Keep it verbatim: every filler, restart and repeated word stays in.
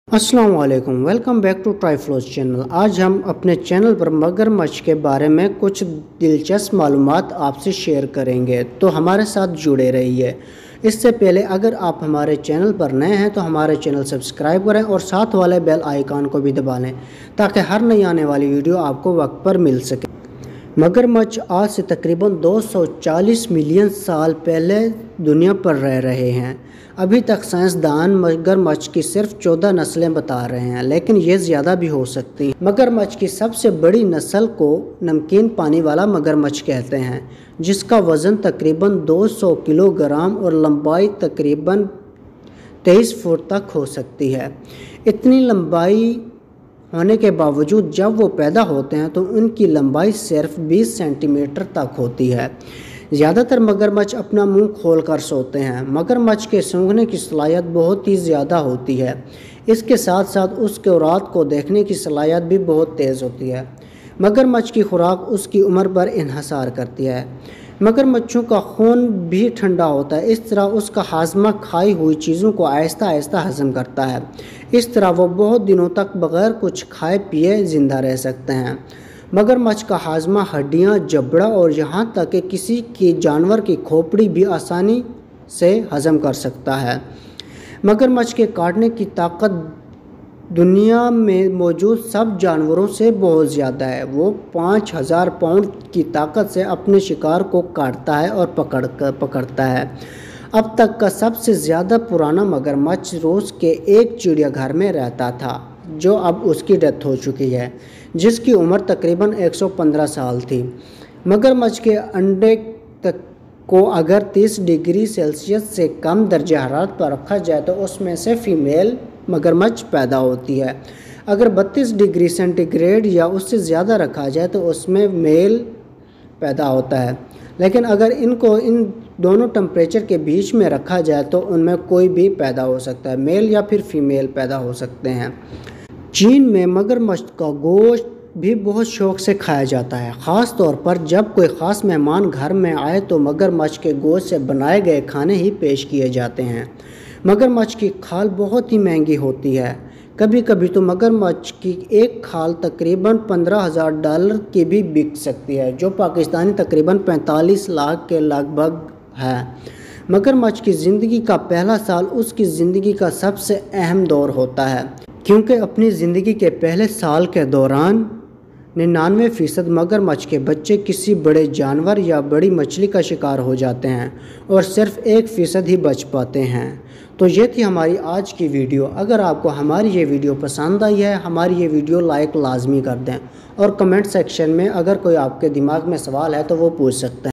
अस्सलाम वालेकुम, welcome back to Triflows channel. आज हम अपने चैनल पर मगरमच्छ के बारे में कुछ दिलचस्प मालूमात आपसे शेयर करेंगे, तो हमारे साथ जुड़े रहिए। इससे पहले अगर आप हमारे चैनल पर नए हैं तो हमारे चैनल सब्सक्राइब करें और साथ वाले बेल आइकन को भी दबा लें ताकि हर नई आने वाली वीडियो आपको वक्त पर मिल सके। मगरमच्छ आज से तकरीबन दो सौ चालीस मिलियन साल पहले दुनिया पर रह रहे हैं। अभी तक साइंसदान मगरमच्छ की सिर्फ चौदह नस्लें बता रहे हैं, लेकिन ये ज़्यादा भी हो सकती हैं। मगरमच्छ की सबसे बड़ी नस्ल को नमकीन पानी वाला मगरमच्छ कहते हैं, जिसका वज़न तकरीबन दो सौ किलोग्राम और लंबाई तकरीबन तेईस फुट तक हो सकती है। इतनी लंबाई होने के बावजूद जब वो पैदा होते हैं तो उनकी लंबाई सिर्फ बीस सेंटीमीटर तक होती है। ज़्यादातर मगरमच्छ अपना मुंह खोलकर सोते हैं। मगरमच्छ के सूंघने की सलाहियत बहुत ही ज़्यादा होती है। इसके साथ साथ उसके रात को देखने की सलाहियत भी बहुत तेज़ होती है। मगरमच्छ की खुराक उसकी उम्र पर इन्हसार करती है। मगरमच्छों का खून भी ठंडा होता है, इस तरह उसका हाजमा खाई हुई चीज़ों को आहिस्ता आहिस्ता हजम करता है। इस तरह वो बहुत दिनों तक बग़ैर कुछ खाए पिए ज़िंदा रह सकते हैं। मगरमच्छ का हाजमा हड्डियाँ, जबड़ा और यहाँ तक कि किसी की जानवर की खोपड़ी भी आसानी से हजम कर सकता है। मगरमच्छ के काटने की ताकत दुनिया में मौजूद सब जानवरों से बहुत ज़्यादा है। वो पाँच हज़ार पाउंड की ताकत से अपने शिकार को काटता है और पकड़ कर पकड़ता है। अब तक का सबसे ज़्यादा पुराना मगरमच्छ रूस के एक चिड़ियाघर में रहता था, जो अब उसकी डेथ हो चुकी है, जिसकी उम्र तकरीबन एक सौ पंद्रह साल थी। मगरमच्छ के अंडे तक को अगर तीस डिग्री सेल्सियस से कम दर्जे हरारत पर रखा जाए तो उसमें से फीमेल मगरमच्छ पैदा होती है। अगर बत्तीस डिग्री सेंटीग्रेड या उससे ज़्यादा रखा जाए तो उसमें मेल पैदा होता है, लेकिन अगर इनको इन दोनों टेम्परेचर के बीच में रखा जाए तो उनमें कोई भी पैदा हो सकता है, मेल या फिर फीमेल पैदा हो सकते हैं। चीन में मगरमच्छ का गोश्त भी बहुत शौक़ से खाया जाता है। ख़ास तौर पर जब कोई ख़ास मेहमान घर में आए तो मगरमच्छ के गोश्त से बनाए गए खाने ही पेश किए जाते हैं। मगरमच्छ की खाल बहुत ही महंगी होती है। कभी कभी तो मगरमच्छ की एक खाल तकरीबन पंद्रह हज़ार डॉलर की भी बिक सकती है, जो पाकिस्तानी तकरीबन पैंतालीस लाख के लगभग है। मगरमच्छ की ज़िंदगी का पहला साल उसकी ज़िंदगी का सबसे अहम दौर होता है, क्योंकि अपनी ज़िंदगी के पहले साल के दौरान निन्यानवे फ़ीसद मगरमच्छ के बच्चे किसी बड़े जानवर या बड़ी मछली का शिकार हो जाते हैं और सिर्फ एक फ़ीसद ही बच पाते हैं। तो ये थी हमारी आज की वीडियो। अगर आपको हमारी ये वीडियो पसंद आई है, हमारी ये वीडियो लाइक लाजमी कर दें और कमेंट सेक्शन में अगर कोई आपके दिमाग में सवाल है तो वो पूछ सकते हैं।